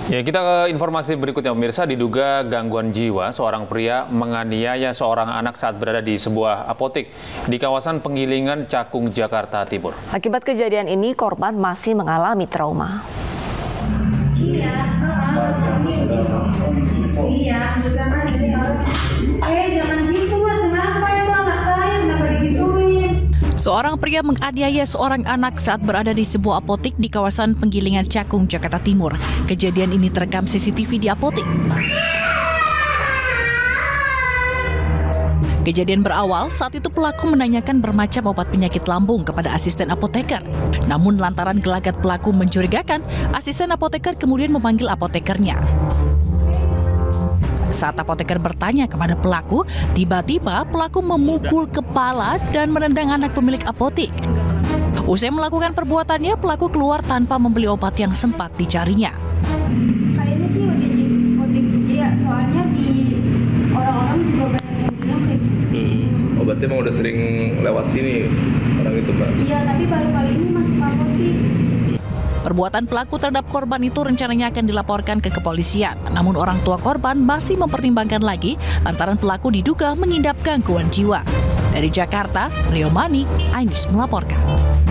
Ya, kita ke informasi berikutnya, pemirsa. Diduga gangguan jiwa, seorang pria menganiaya seorang anak saat berada di sebuah apotek di kawasan Penggilingan, Cakung, Jakarta Timur. Akibat kejadian ini, korban masih mengalami trauma. Seorang pria menganiaya seorang anak saat berada di sebuah apotek di kawasan Penggilingan, Cakung, Jakarta Timur. Kejadian ini terekam CCTV di apotek. Kejadian berawal saat itu pelaku menanyakan bermacam obat penyakit lambung kepada asisten apoteker. Namun lantaran gelagat pelaku mencurigakan, asisten apoteker kemudian memanggil apotekernya. Saat apoteker bertanya kepada pelaku, tiba-tiba pelaku memukul kepala dan menendang anak pemilik apotek. Usai melakukan perbuatannya, pelaku keluar tanpa membeli obat yang sempat dicarinya. Kayaknya sih udah gigi ya, soalnya di orang-orang juga banyak yang bilang kayak gitu. Oh, berarti emang udah sering lewat sini orang itu, Mbak? Iya, tapi baru kali ini masuk apotek. Perbuatan pelaku terhadap korban itu rencananya akan dilaporkan ke kepolisian. Namun orang tua korban masih mempertimbangkan lagi lantaran pelaku diduga mengidap gangguan jiwa. Dari Jakarta, Rio Mani, iNews melaporkan.